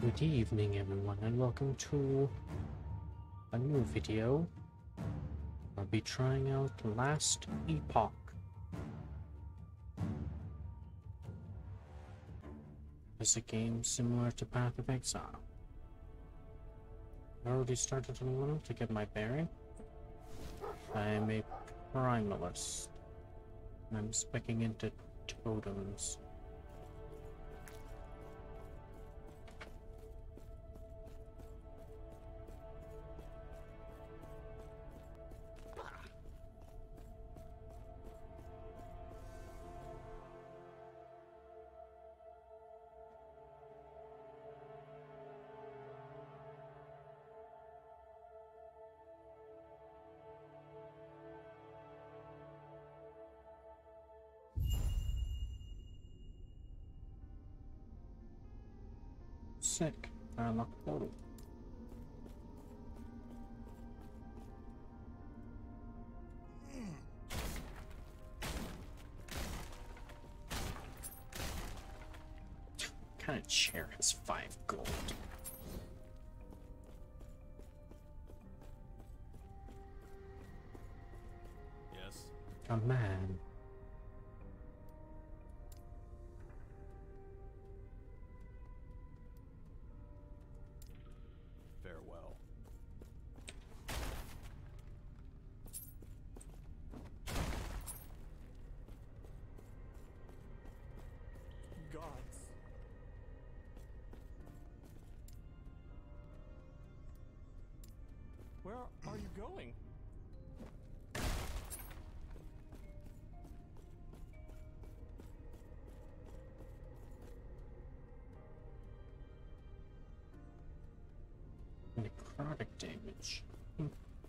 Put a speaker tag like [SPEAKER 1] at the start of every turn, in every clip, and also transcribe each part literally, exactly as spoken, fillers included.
[SPEAKER 1] Good evening everyone and welcome to a new video. I'll be trying out Last Epoch. It's a game similar to Path of Exile. I already started on one to get my bearing. I am a primalist and I'm speccing into totems. Sick. I unlocked a portal. What kind of chair has five gold?
[SPEAKER 2] Yes.
[SPEAKER 1] A man.
[SPEAKER 2] Farewell.
[SPEAKER 3] Gods. Where are you going?
[SPEAKER 1] Necrotic damage. Hmm.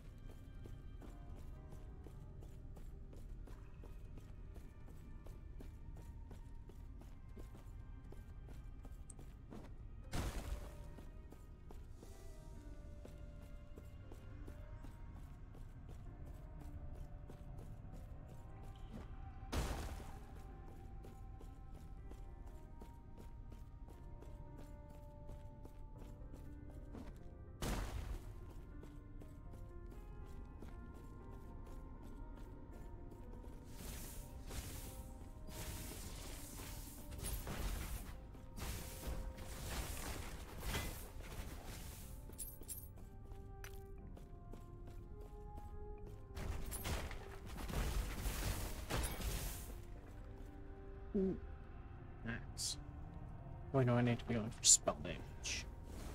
[SPEAKER 1] Nice. Oh, I know I need to be going for spell damage.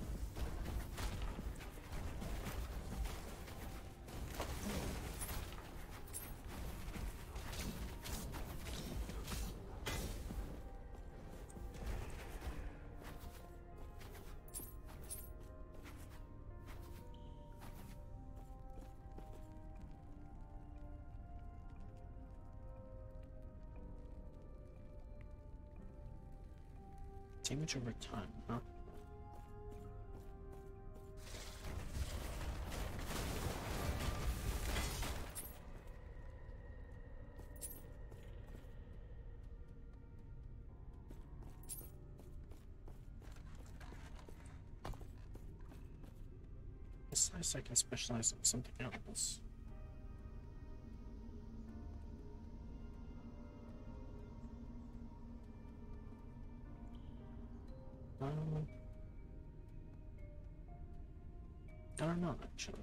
[SPEAKER 1] Damage over time, huh? Besides, I can specialize in something else. Um, I don't know, actually.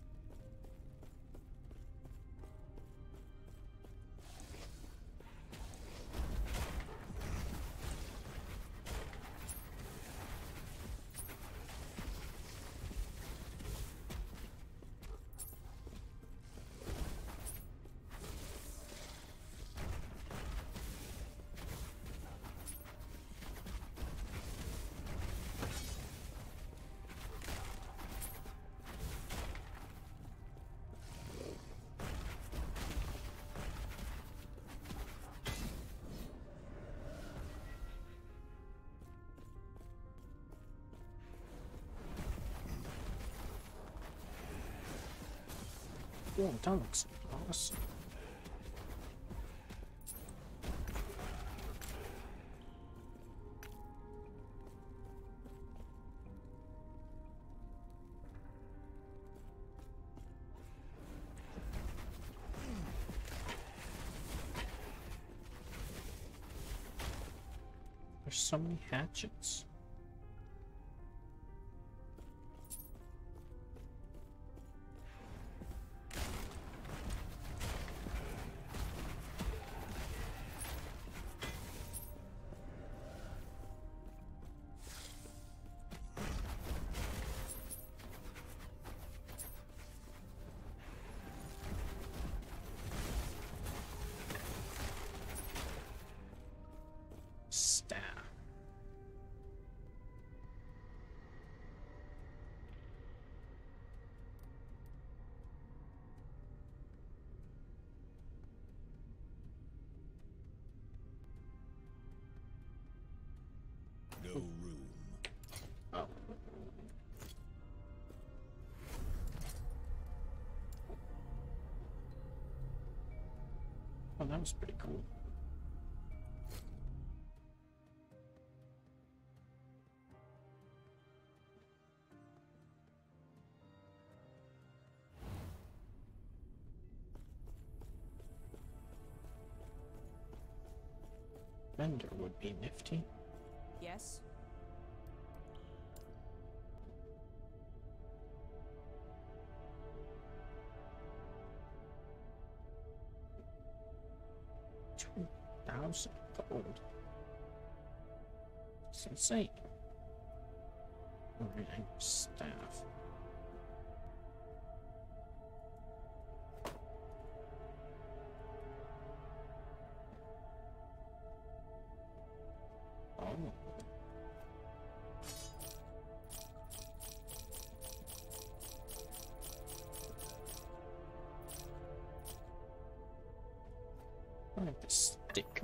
[SPEAKER 1] Oh, that looks awesome. There's so many hatchets. Staff.
[SPEAKER 2] No room.
[SPEAKER 1] Oh. Oh, that was pretty cool. Vendor would be nifty.
[SPEAKER 4] Yes?
[SPEAKER 1] Two thousand gold. It's insane. Reading staff. Oh. I like the stick.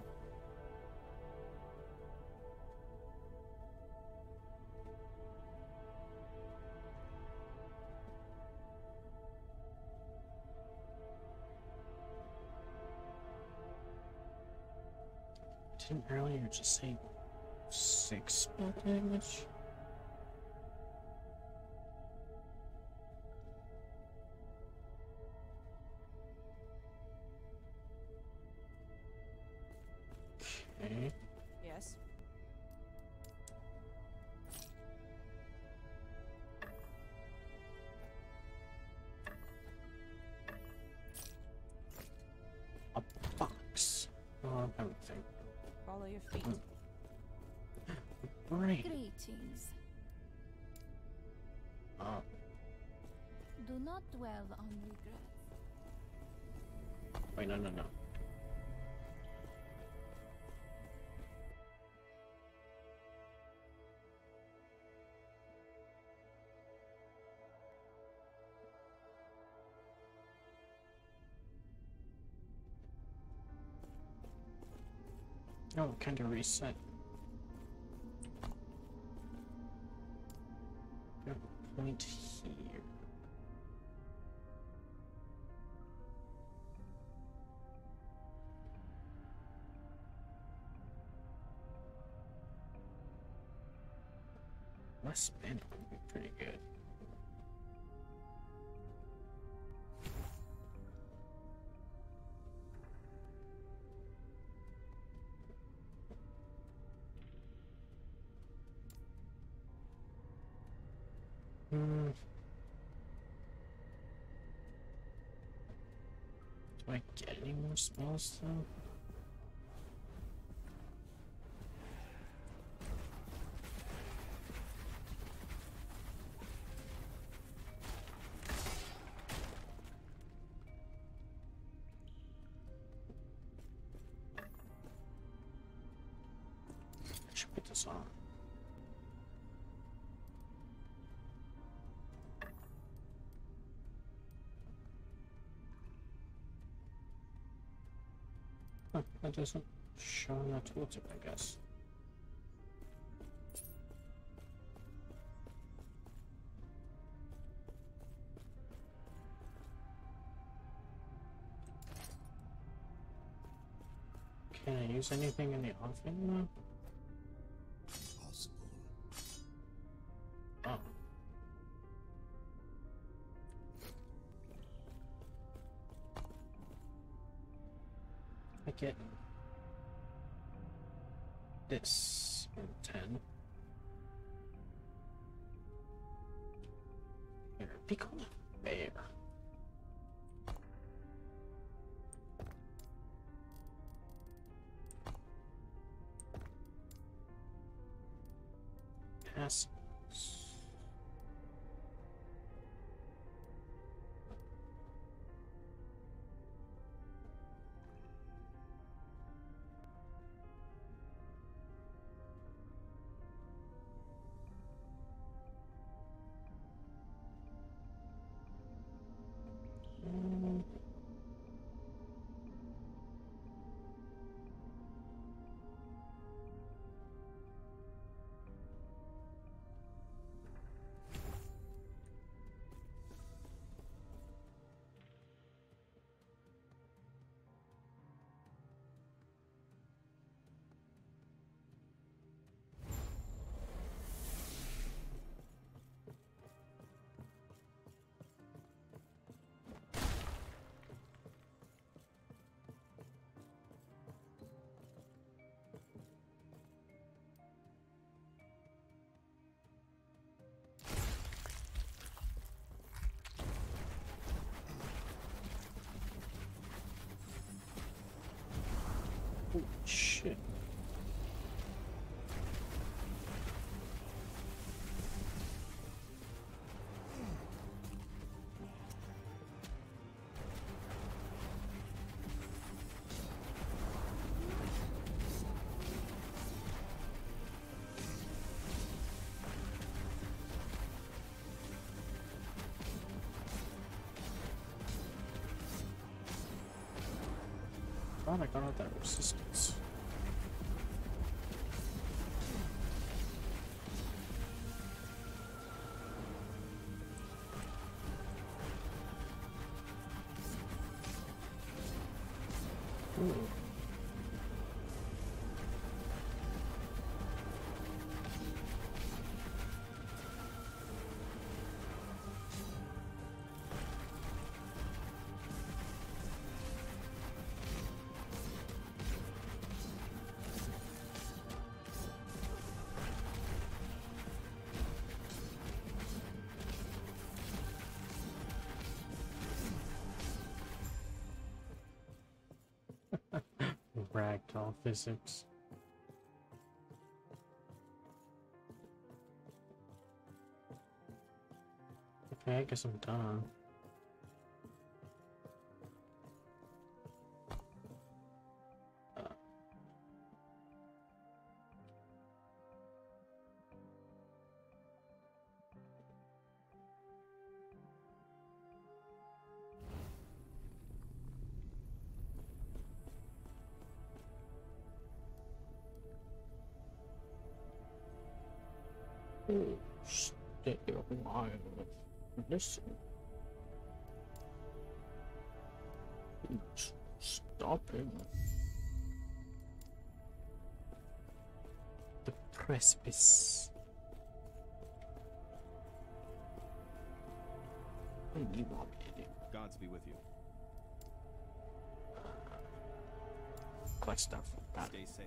[SPEAKER 1] Didn't earlier just say six spell damage? Okay.
[SPEAKER 4] Yes?
[SPEAKER 1] A box. Oh, everything.
[SPEAKER 4] Follow your feet.
[SPEAKER 1] Great.
[SPEAKER 5] Greetings.
[SPEAKER 1] Oh,
[SPEAKER 5] Do not dwell on regrets.
[SPEAKER 1] wait, no, no, no. Oh, kind of reset. Got a point here. Less spin would be pretty good. Hmm. Do I get any more spells though? I should put this on. Huh, that doesn't show on that tooltip, I guess. Can I use anything in the offing now?
[SPEAKER 2] Possible.
[SPEAKER 1] Oh. I get this. And ten. Here, become a bear. Pass. Oh, shit. Thought I got out that resistance. Ooh. Ragdoll physics. Okay, I guess I'm done. Uh. Oh, stay alive. Listen. Please stop him. The precipice. What do you want me to do?
[SPEAKER 2] Gods be with you.
[SPEAKER 1] Collect stuff. Got it.
[SPEAKER 2] Stay safe.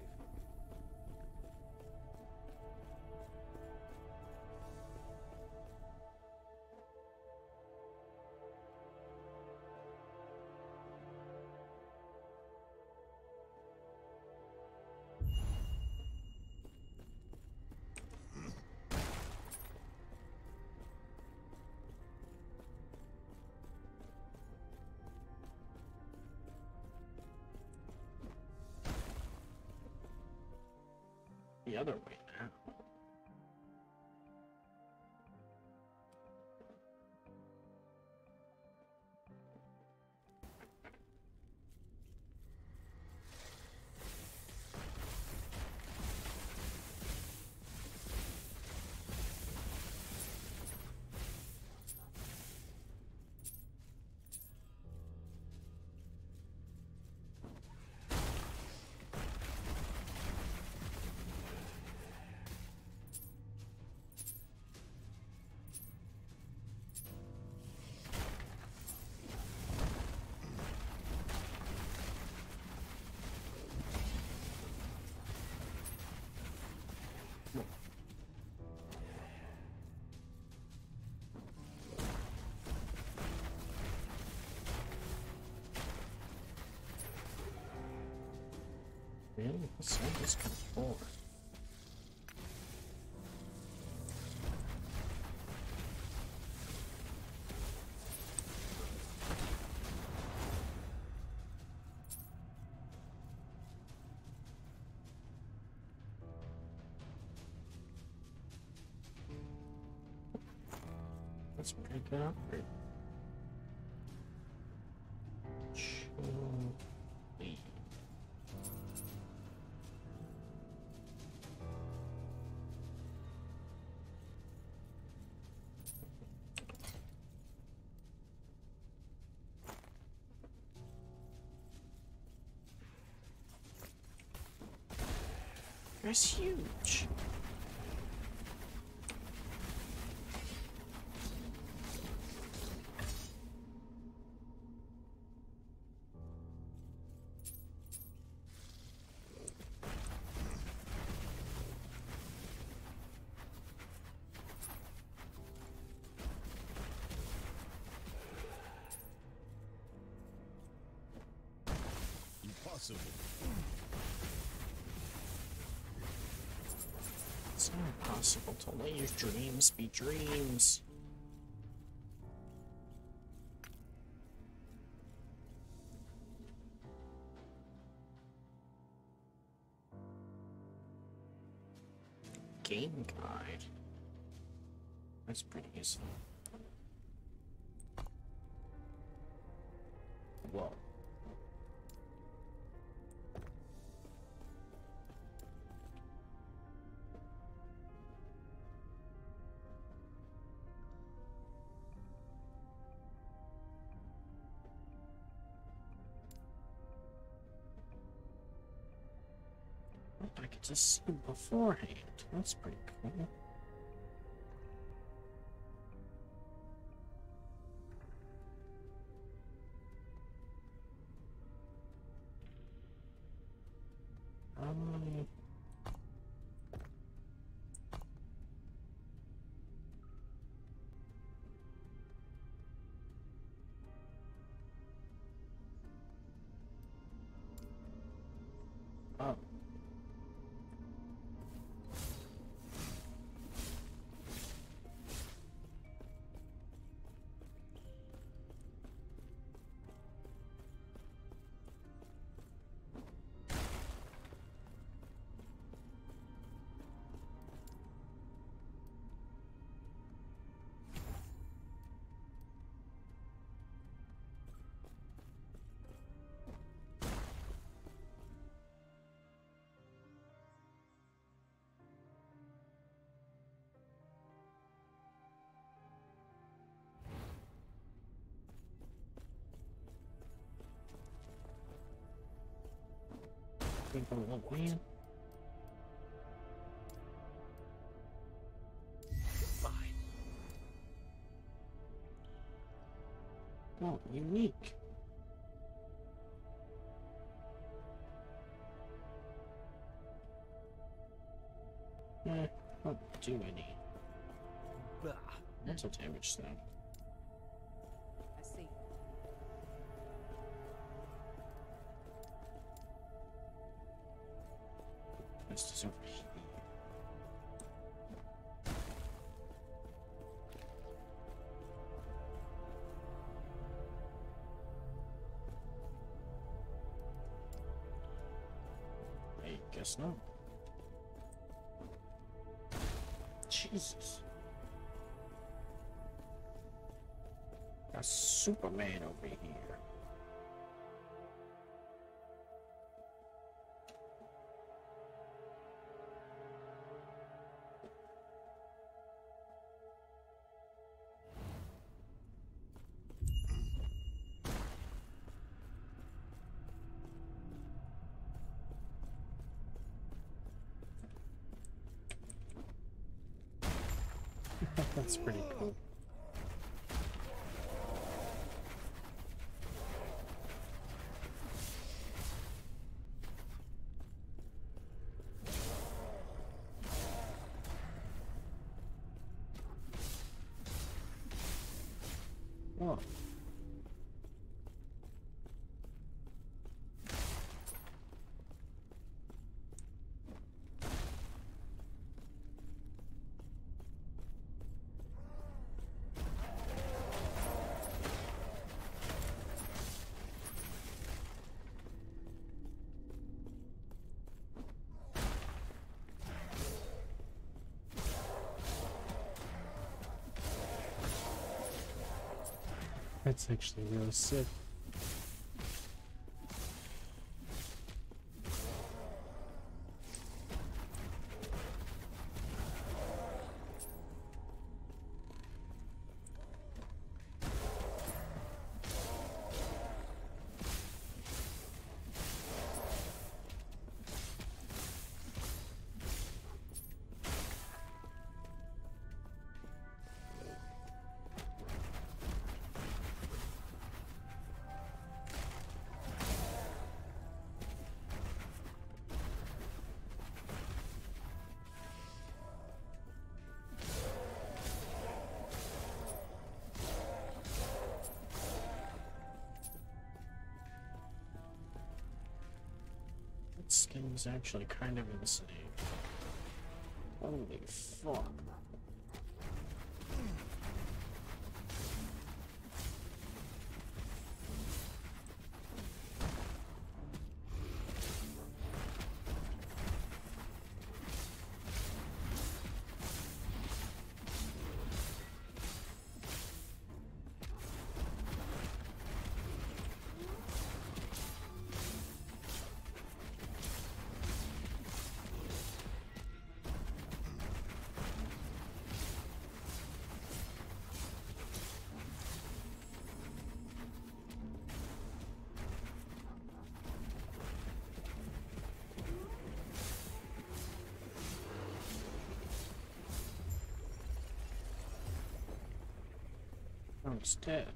[SPEAKER 1] The other way now. Really? This sound is kind of boring. That's a pretty good upgrade. Chili. That's huge.
[SPEAKER 2] Impossible.
[SPEAKER 1] It's not impossible to let your dreams be dreams. Game guide. That's pretty useful. Whoa. I could just see beforehand. That's pretty cool. Um, oh. Think I'm a little man.
[SPEAKER 2] Fine.
[SPEAKER 1] Oh, unique. Eh, won't do any.
[SPEAKER 2] Bah.
[SPEAKER 1] That's a damage though.
[SPEAKER 4] I see.
[SPEAKER 1] This is over here. I guess not. Jesus. Got Superman over here. That's pretty cool. Oh. It's actually really sick. That skin is actually kind of insane. Holy fuck. Oh, it's dead.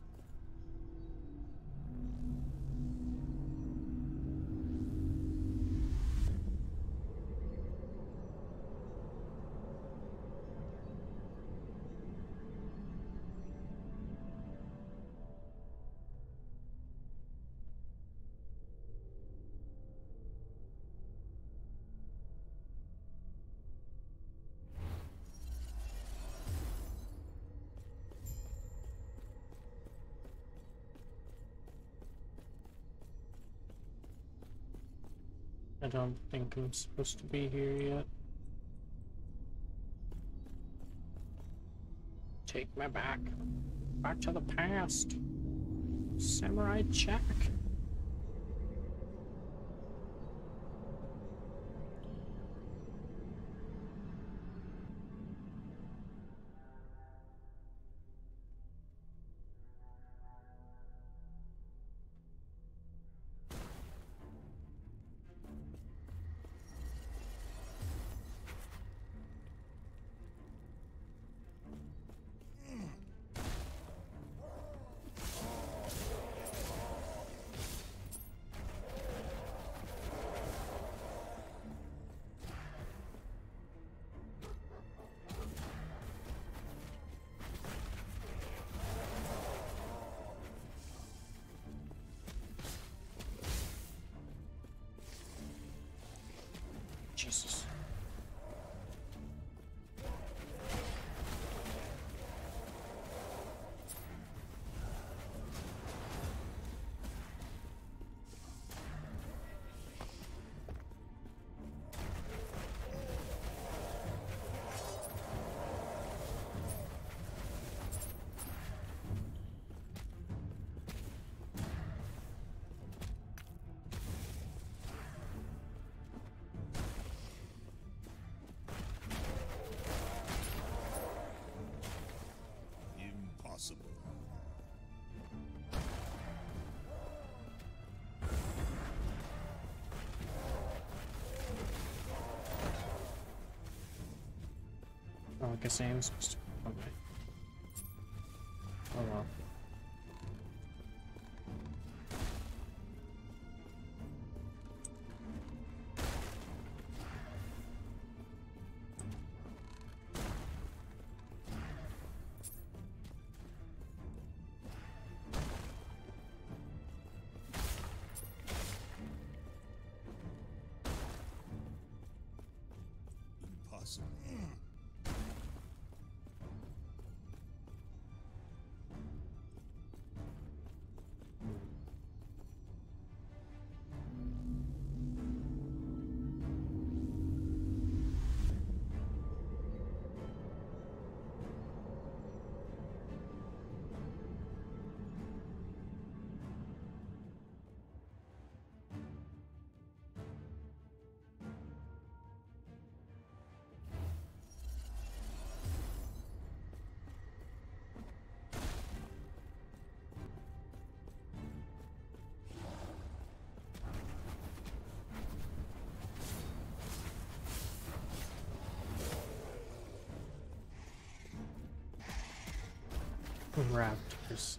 [SPEAKER 1] I don't think I'm supposed to be here yet. Take me back. Back to the past. Samurai Jack. Jesus.
[SPEAKER 2] Impossible.
[SPEAKER 1] Oh, I guess I am supposed to. Okay. Oh well.
[SPEAKER 2] Impossible.
[SPEAKER 1] raptors.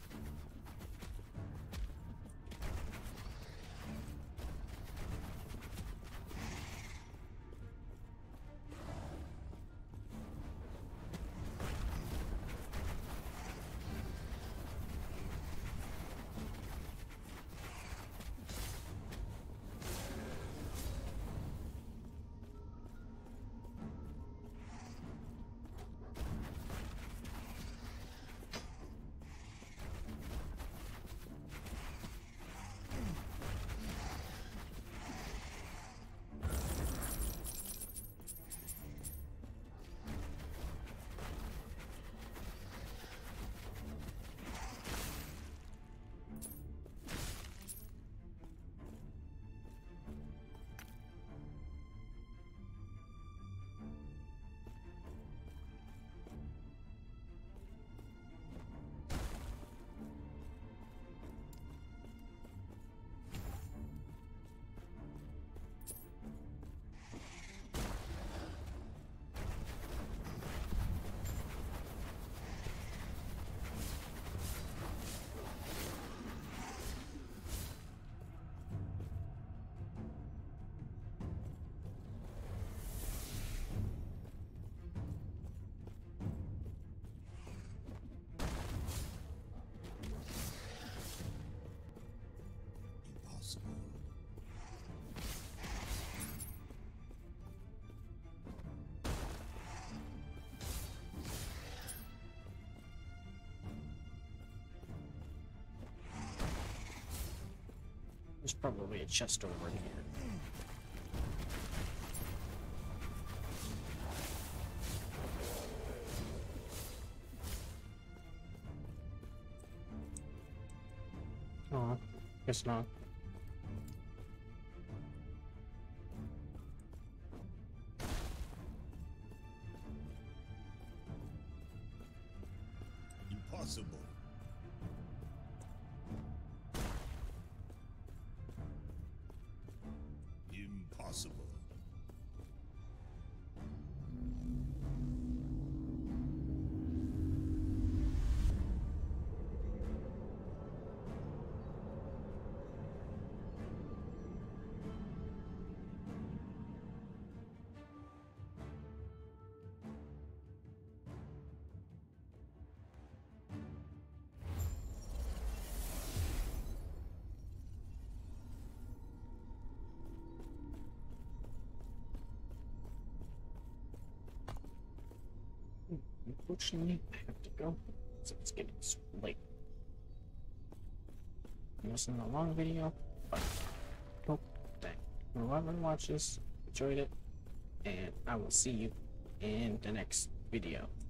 [SPEAKER 2] Impossible.
[SPEAKER 1] There's probably a chest over here. Oh, guess not.
[SPEAKER 2] Impossible. Impossible.
[SPEAKER 1] Unfortunately, I have to go, so it's getting late. This is a long video, but hope that whoever watches enjoyed it, and I will see you in the next video.